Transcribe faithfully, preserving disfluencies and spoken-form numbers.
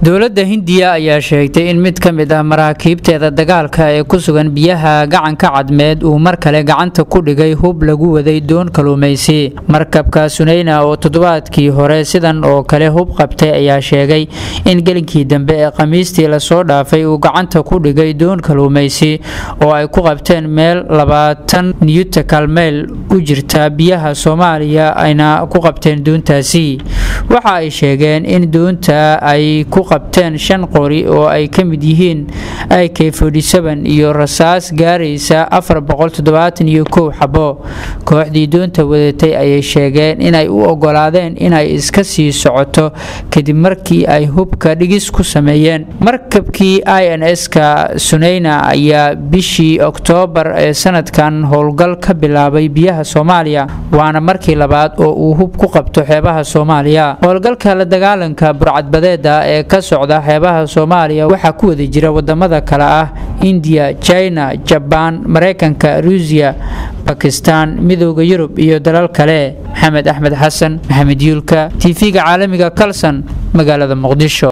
dowladda Hindiya ayaa sheegtay in mid ka mid ah maraakiibteeda dagaalka ee ku sugan biyaha gacanka cadmeed uu mar kale gacanta ku dhigay hub lagu waday doon kaluumaysi. markabka Sunayna oo toddobaadkii hore sidan oo kale hub qabtay ayaa sheegay in gelinkii dambe ee Khamiistii la soo dhaafay uu gacanta ku dhigay doon kaluumaysi oo ay ku qabteen meel labaatan nautical mile u jirta biyaha Soomaaliya ayna ku qabteen doontaasi. waxa ay sheegeen in doonta ay ku qabteen shan qori oo ay ka mid yihiin A K forty-seven iyo rasaas gaaraysa afar boqol toddobaatan iyo kow xabo. kooxdii doonta wadatay ayay sheegeen in ay u ogolaadeen in ay iska sii socoto kadib markii ay hubka dhigis ku sameeyeen. markabkii I N S-ka Sunayna ayaa bishii Oktoobar ee sanadkan howlgal ka bilaabay biyaha Soomaaliya waana markii labaad oo uu hub ku qabto xeebaha Soomaaliya. howlgalka la dagaalanka burcadbadeeda ee ka socda xeebaha Soomaaliya waxa ku wada jira wadamada kala ah India, China, Japan, Mareykanka, Ruusiya, Pakistan, Midowga Yurub iyo dalal kale. Maxamed Axmed Xasan, Maxamed Yuulka, T V-ga caalamiga Kalsan, magaalada Muqdisho.